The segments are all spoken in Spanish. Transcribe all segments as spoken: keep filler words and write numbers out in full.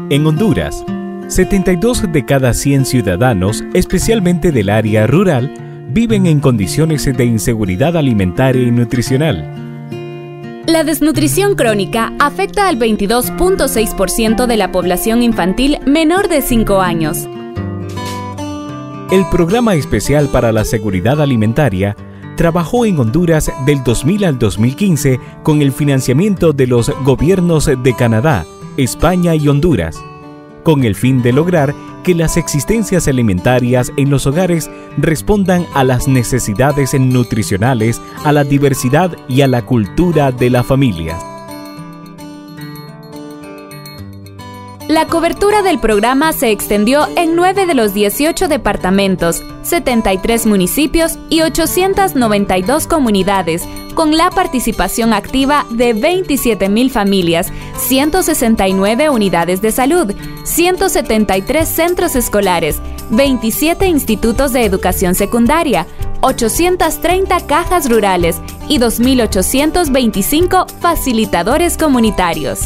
En Honduras, setenta y dos de cada cien ciudadanos, especialmente del área rural, viven en condiciones de inseguridad alimentaria y nutricional. La desnutrición crónica afecta al veintidós punto seis por ciento de la población infantil menor de cinco años. El Programa Especial para la Seguridad Alimentaria trabajó en Honduras del dos mil al dos mil quince con el financiamiento de los gobiernos de Canadá, España y Honduras, con el fin de lograr que las existencias alimentarias en los hogares respondan a las necesidades nutricionales, a la diversidad y a la cultura de la familia. La cobertura del programa se extendió en nueve de los dieciocho departamentos, setenta y tres municipios y ochocientas noventa y dos comunidades, con la participación activa de veintisiete mil familias, ciento sesenta y nueve unidades de salud, ciento setenta y tres centros escolares, veintisiete institutos de educación secundaria, ochocientas treinta cajas rurales y dos mil ochocientos veinticinco facilitadores comunitarios.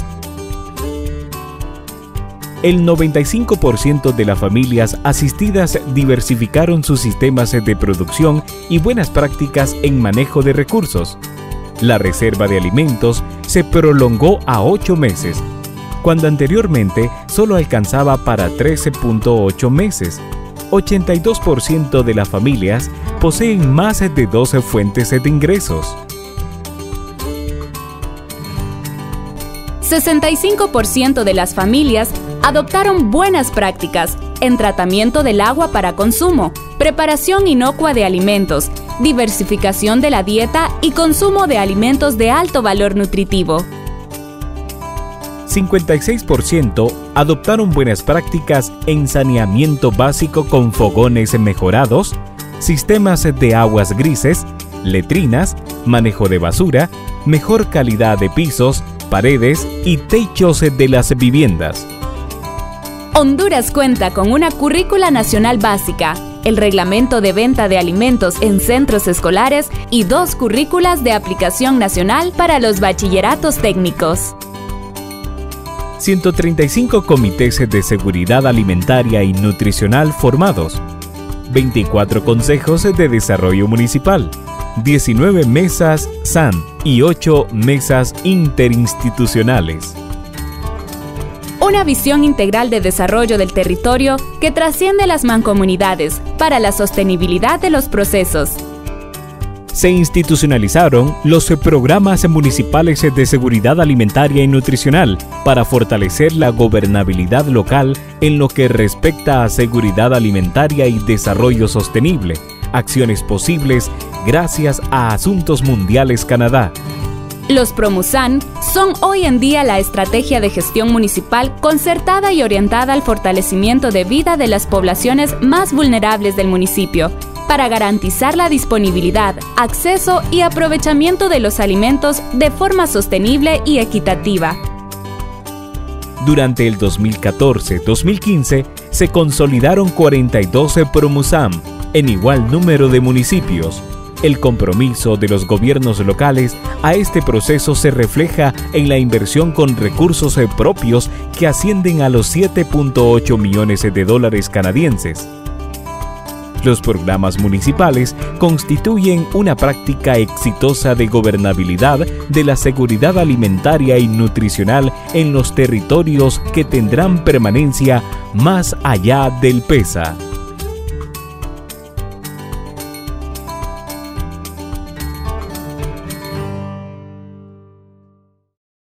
El noventa y cinco por ciento de las familias asistidas diversificaron sus sistemas de producción y buenas prácticas en manejo de recursos. La reserva de alimentos se prolongó a ocho meses, cuando anteriormente solo alcanzaba para trece punto ocho meses. ochenta y dos por ciento de las familias poseen más de doce fuentes de ingresos. sesenta y cinco por ciento de las familias adoptaron buenas prácticas en tratamiento del agua para consumo, preparación inocua de alimentos, diversificación de la dieta y consumo de alimentos de alto valor nutritivo. cincuenta y seis por ciento adoptaron buenas prácticas en saneamiento básico con fogones mejorados, sistemas de aguas grises, letrinas, manejo de basura, mejor calidad de pisos, paredes y techos de las viviendas. Honduras cuenta con una currícula nacional básica, el reglamento de venta de alimentos en centros escolares y dos currículas de aplicación nacional para los bachilleratos técnicos. ciento treinta y cinco comités de seguridad alimentaria y nutricional formados, veinticuatro consejos de desarrollo municipal, diecinueve mesas S A N y ocho mesas interinstitucionales. Una visión integral de desarrollo del territorio que trasciende las mancomunidades para la sostenibilidad de los procesos. Se institucionalizaron los programas municipales de seguridad alimentaria y nutricional para fortalecer la gobernabilidad local en lo que respecta a seguridad alimentaria y desarrollo sostenible, acciones posibles gracias a Asuntos Mundiales Canadá. Los PROMUSAN son hoy en día la estrategia de gestión municipal concertada y orientada al fortalecimiento de vida de las poblaciones más vulnerables del municipio, para garantizar la disponibilidad, acceso y aprovechamiento de los alimentos de forma sostenible y equitativa. Durante el dos mil catorce dos mil quince se consolidaron cuarenta y dos PROMUSAM en igual número de municipios. El compromiso de los gobiernos locales a este proceso se refleja en la inversión con recursos propios que ascienden a los siete punto ocho millones de dólares canadienses. Los programas municipales constituyen una práctica exitosa de gobernabilidad de la seguridad alimentaria y nutricional en los territorios que tendrán permanencia más allá del PESA.